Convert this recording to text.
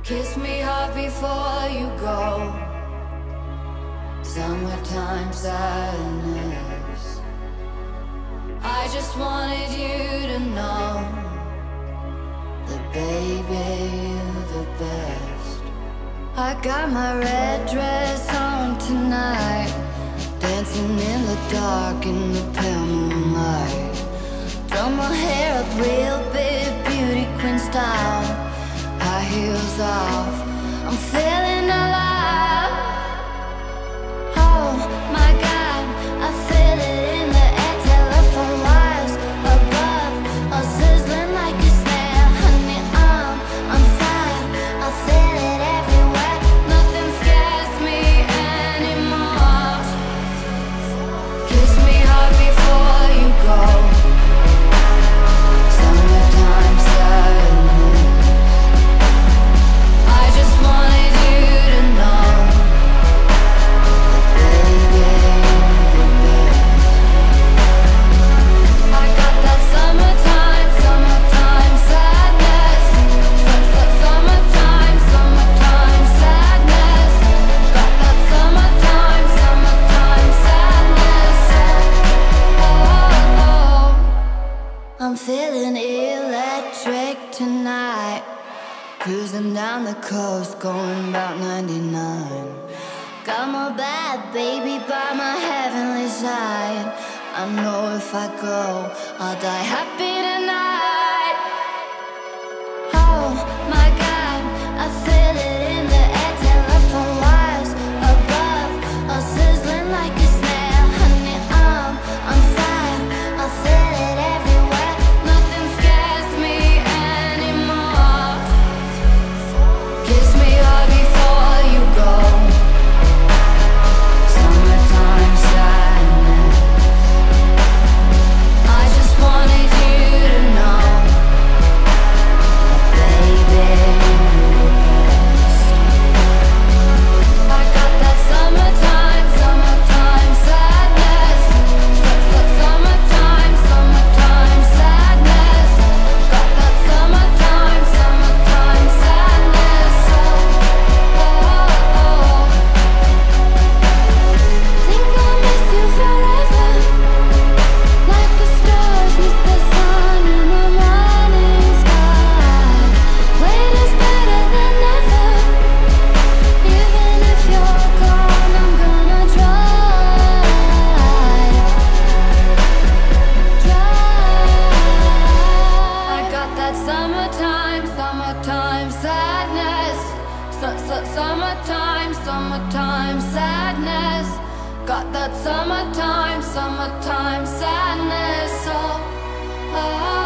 Kiss me hard before you go. Summertime sadness. I just wanted you to know that baby, you're the best. I got my red dress on tonight, dancing in the dark in the pale moonlight. Done my hair up real big, beauty queen style. High heels off, I'm feeling alive. Oh my God, I feel it in the air, telephone wires above, all sizzling like a snare. Honey, I'm on fire, I feel it everywhere. Nothing scares me anymore. Kiss me hard before you go. Summertime sadness. I just wanted you to know that baby, you're the best. I got that summertime, summertime sadness. Summertime, summertime sadness. Got that summertime, summertime sadness. Oh, I'm feeling electric tonight. Cruising down the coast, going about 99. Got my bad baby by my heavenly side. I know if I go, I'll die happy tonight. Oh my God, I feel it in the air, telephone wires above, all sizzling like a snare. Honey, I'm on fire, I feel it everywhere. Nothing scares me anymore. Kiss me hard before you go. Summertime sadness. I just wanted you to know that baby, you're the best. I got that summertime, summertime sadness. Summertime, summertime sadness. Got that summertime, summertime sadness. Think I'll miss you forever, like the stars miss the sun in the morning sky. Wait is better than never. Even if you're gone, I'm gonna try. I got that summertime, summertime sadness. Summertime, summertime sadness. Got that summertime, summertime sadness. Oh.